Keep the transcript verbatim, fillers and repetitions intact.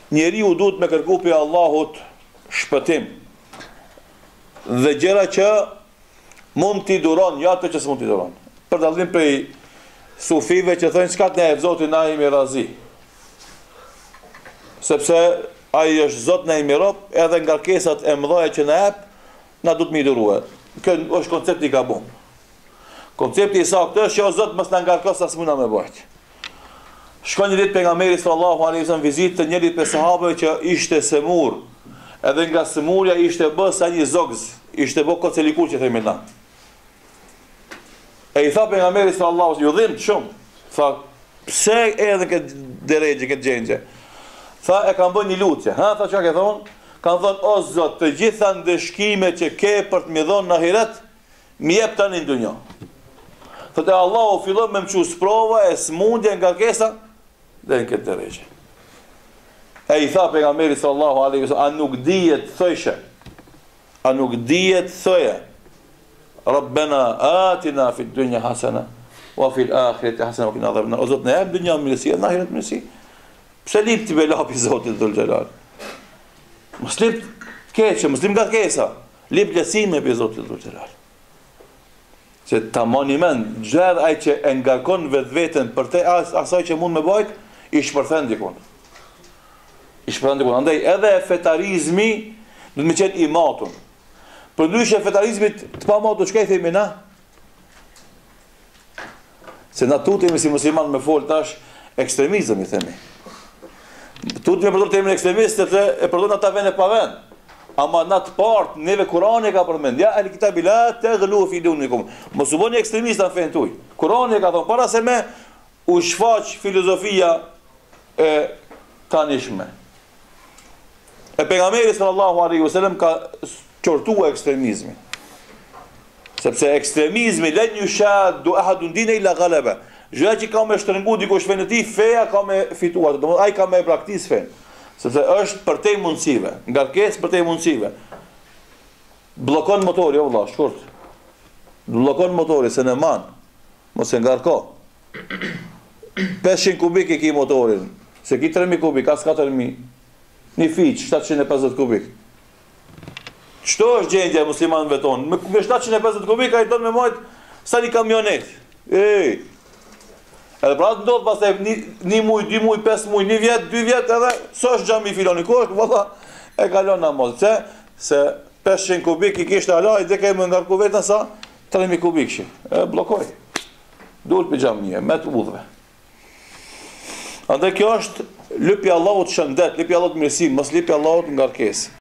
njeriu duhet me kërku prej Allahut shpëtim dhe gjëra që mund t'i duron, jo ato që s'mund t'i duron. Për dallim prej sufive që thonë çka të ne Zoti na jemi razi. Sepse ai është Zot na jemi rob, edhe ngarkesat e mëdha që na jep, na duhet mi durue. Kjo është koncepti i gabum. Koncepti i saktë është që o Zot mos na ngarkos as mund na me bëj. Shkon një ditë pejgamberi sallallahu alaihi wasallam vizitë të njërit prej sahabëve që ishte semur. Edhe nga semurja ishte bë sa një zogz, ishte bë kocelikur që themi na. E i tha pejgamberi sallallahu alaihi wasallam, ju dhimbt shumë. Tha, pse edhe këtë derexhe, këtë gjendje? Tha, e kam bën një lutje. Ha, tha çka ke thonë? Kan thonë, o Zot, të gjitha ndëshkimet që ke për të më dhënë në ahiret, më jep tani në dunjë. Thotë Allahu fillon me më çu sprova e smundje ngarkesa dhe në këtë derexhe. E i tha pejgamberi sallallahu alaihi wasallam, a nuk dihet thëshë? A nuk dihet thëje? Rabbena atina fid dunya hasana wa fil akhirati hasana wa qina adhaban nar. O Zot, na jep dunjë mirësi, në ahiret mirësi. Pse lip ti belapi Zotit dhul xhelal? Mos lip keqë, mos lip ngarkesa. Lip lehtësime pe Zotit dhul xhelal. Se ta moni mend, gjërë ai që e ngarkon vetveten për te as, asaj që mund me bajt, i shpërthen dikun. I shpërthen dikun. Andaj edhe fetarizmi do të më qenë i matun. Për ndryshe fetarizmit të pa matu, çka i themi na? Se na tutemi si musliman me fol tash ekstremizëm i themi. Tutemi për termin ekstremist se e përdor ata vende pa vend. Ama në të partë, neve Kurani ka përmend, ja el kitabi la taghlu fi dinikum. Mos u bëni ekstremista në fen tuaj. Kurani ka thënë para se me u shfaq filozofia e tanishme. E pejgamberi sallallahu alaihi wasallam ka qortuar ekstremizmin. Sepse ekstremizmi la yushaddu ahadun dina illa ghalaba. Gjëja që ka me shtrëngu dikush fenë e tij, feja ka me fituar. Domethënë ai ka me praktis fen. Sepse është për te mundësive, ngarkesë për te mundësive. Bllokon motori, o vëlla, shkurt. Bllokon motori se në man, mos e ngarko. pesëqind kubik i ki motorin, se ki tre mijë kubik, as katër mijë. Një fiq, shtatëqind e pesëdhjetë kubik. Çto është gjendja e muslimanëve tonë? Me, me shtatëqind e pesëdhjetë kubik ai don me majt sa një kamionet. Ej. Edhe pra të ndodhë pas e një, një muj, dy muj, pes muj, një vjet, dy vjet, edhe së është gjami filoni, ku është, valla, e kalon në mos. Se, se pesëqind kubik i kishtë ala, i dhe kejmë ngarku vetën sa tre mijë kubik shi. E blokoj. Dul për gjamije, me të udhve. Andaj kjo është lypja Allahut shëndet, lypja Allahut mirësi, mos lypja Allahut ngarkesë.